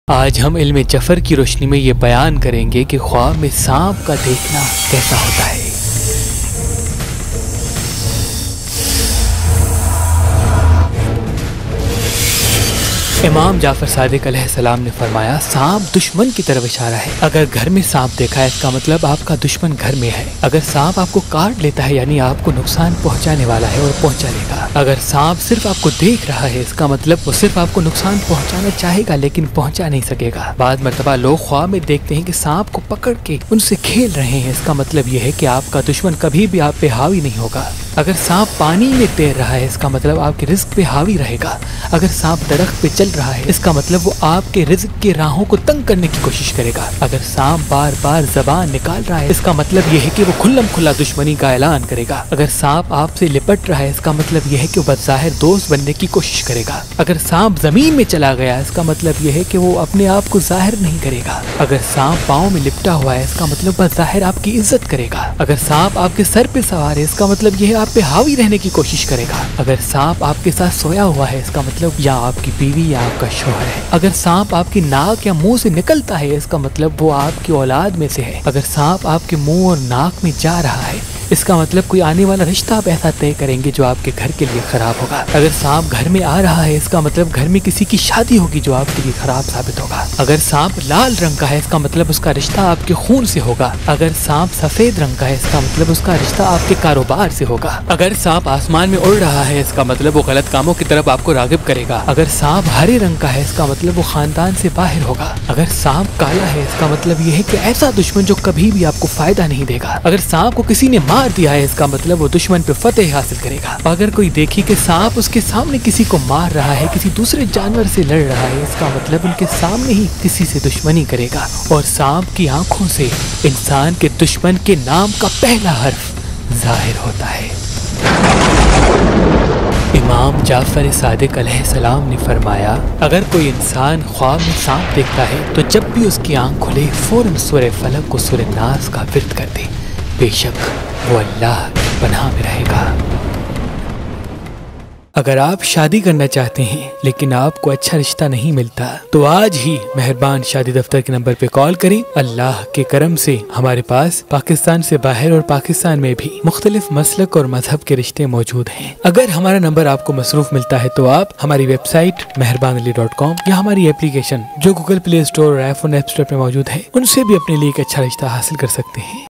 आज हम इल्म जफर की रोशनी में ये बयान करेंगे कि ख्वाब में सांप का देखना कैसा होता है। इमाम जाफर सादिक अलैहिस्सलाम ने फरमाया, सांप दुश्मन की तरफ इशारा है। अगर घर में सांप देखा है इसका मतलब आपका दुश्मन घर में है। अगर सांप आपको काट लेता है यानी आपको नुकसान पहुंचाने वाला है और पहुंचा लेगा। अगर सांप सिर्फ आपको देख रहा है इसका मतलब वो सिर्फ आपको नुकसान पहुंचाना चाहेगा लेकिन पहुंचा नहीं सकेगा। बाद मर्तबा लोग ख्वाब में देखते हैं कि सांप को पकड़ के उनसे खेल रहे हैं, इसका मतलब ये है कि आपका दुश्मन कभी भी आप पे हावी नहीं होगा। अगर सांप पानी में तैर रहा है इसका मतलब आपके रिस्क पे हावी रहेगा। अगर सांप दरख्त पे चल रहा है इसका मतलब वो आपके रिस्क के राहों को तंग करने की कोशिश करेगा। अगर सांप बार बार जबान निकाल रहा है इसका मतलब ये है कि वो खुल्लम खुल्ला दुश्मनी का ऐलान करेगा। अगर सांप आपसे लिपट रहा है इसका मतलब ये है कि वो बज़ाहिर दोस्त बनने की कोशिश करेगा। अगर सांप जमीन में चला गया इसका मतलब ये है कि वो अपने आप को जाहिर नहीं करेगा। अगर सांप पाँव में लिपटा हुआ है इसका मतलब बज़ाहिर आपकी इज्जत करेगा। अगर सांप आपके सर पे सवार है इसका मतलब ये है आप पे हावी रहने की कोशिश करेगा। अगर सांप आपके साथ सोया हुआ है इसका मतलब या आपकी बीवी या आपका शौहर है। अगर सांप आपकी नाक या मुंह से निकलता है इसका मतलब वो आपकी औलाद में से है। अगर सांप आपके मुंह और नाक में जा रहा है इसका मतलब कोई आने वाला रिश्ता आप ऐसा तय करेंगे जो आपके घर के लिए खराब होगा। अगर सांप घर में आ रहा है इसका मतलब घर में किसी की शादी होगी जो आपके लिए खराब साबित होगा। अगर सांप लाल रंग का है इसका मतलब उसका रिश्ता आपके खून से होगा। अगर सांप सफेद रंग का है इसका मतलब उसका रिश्ता आपके कारोबार से होगा। अगर सांप आसमान में उड़ रहा है इसका मतलब वो गलत कामों की तरफ आपको रागिब करेगा। अगर सांप हरे रंग का है इसका मतलब वो खानदान से बाहर होगा। अगर सांप काला है इसका मतलब ये है कि ऐसा दुश्मन जो कभी भी आपको फायदा नहीं देगा। अगर सांप को किसी ने मार दिया है इसका मतलब वो दुश्मन पे फतेह हासिल करेगा। अगर कोई देखी कि सांप उसके सामने किसी को मार रहा है, किसी दूसरे जानवर से लड़ रहा है इसका मतलब उनके सामने ही किसी से दुश्मनी करेगा। और सांप की आंखों से इंसान के दुश्मन के नाम का पहला हर्फ जाहिर होता है। इमाम जाफर सादिक अलैहिस्सलाम ने फरमाया, अगर कोई इंसान ख्वाब में सांप देखता है तो जब भी उसकी आंख खुले फौरन सूरह फलक और सूरह नास का विर्द कर दे, बेशक वो अल्लाह की पनाह में रहेगा। अगर आप शादी करना चाहते हैं लेकिन आपको अच्छा रिश्ता नहीं मिलता तो आज ही मेहरबान शादी दफ्तर के नंबर पे कॉल करें। अल्लाह के करम से हमारे पास पाकिस्तान से बाहर और पाकिस्तान में भी मुख्तलिफ मसलक और मजहब के रिश्ते मौजूद हैं। अगर हमारा नंबर आपको मसरूफ मिलता है तो आप हमारी वेबसाइट मेहरबानअली.com या हमारी एप्लीकेशन जो गूगल प्ले स्टोर और आईफोन ऐप स्टोर पे मौजूद है उनसे भी अपने लिए एक अच्छा रिश्ता हासिल कर सकते हैं।